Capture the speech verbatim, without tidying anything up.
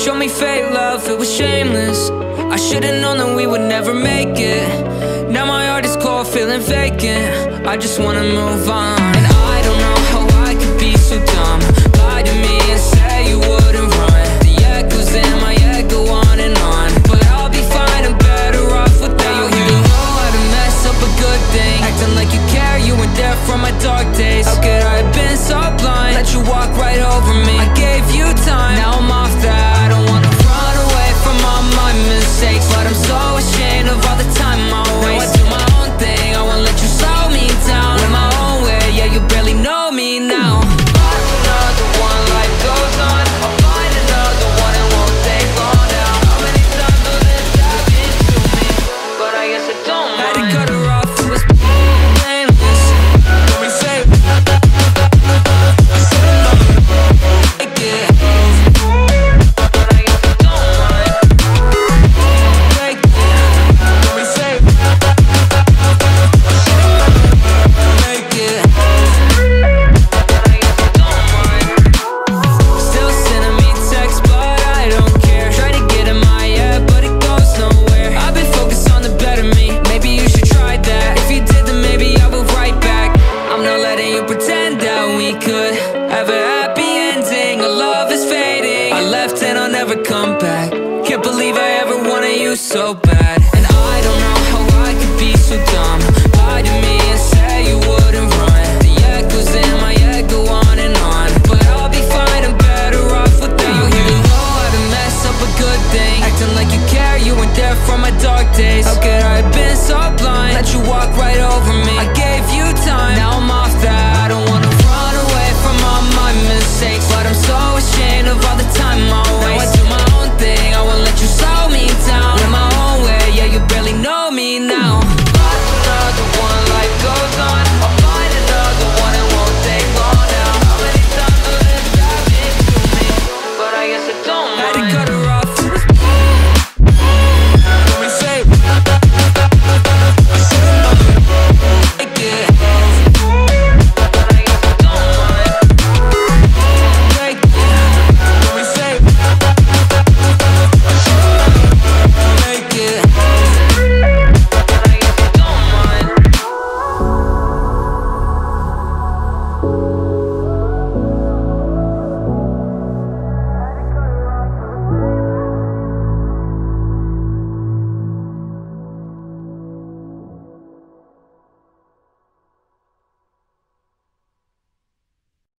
showed me fake love, it was shameless. I should've known that we would never make it. Now my heart is cold, feeling vacant. I just wanna move on. And I don't know how I could be so dumb. Lie to me and say you wouldn't run. The echoes in my head go on and on, but I'll be fine, I'm better off without you. You know how to mess up a good thing, acting like you care, you weren't there for my dark days. How could I have been so blind, let you walk right over me? I gave you time, now I'm off that. I don't wanna run away from all my mistakes, but I'm so ashamed of all the time I waste. Now I do my own thing, I won't let you slow me down. In my own way, yeah, you barely know me now. Find another one, life goes on. I'll find another one, it won't take long now. How many times will this happen to me? But I guess I don't mind. Had to cut her off, it was painless. Let me say it. Take it. But I guess I don't mind. Take it. Let me say it. Make it. But I guess I don't mind. Still sending me texts, but I don't care. Try to get in my head, but it goes nowhere. I've been focused on the better me, maybe you should try that. If you did, then maybe I will write back. I'm not letting you pretend that we could have a happy ending. Our love is fading, I left and I'll never come back. Can't believe I ever wanted you so bad. And I don't know how I could be so dumb. Lie to me and say you wouldn't run. The echoes in my head go on and on, but I'll be fine, I'm better off without you. You know how to mess up a good thing, acting like you care, you weren't there for my dark days. How could I have been so blind, let you walk right over me? I gave you time, now I'm off that. I don't wanna run away from all my mistakes, but I'm so ashamed of all the time I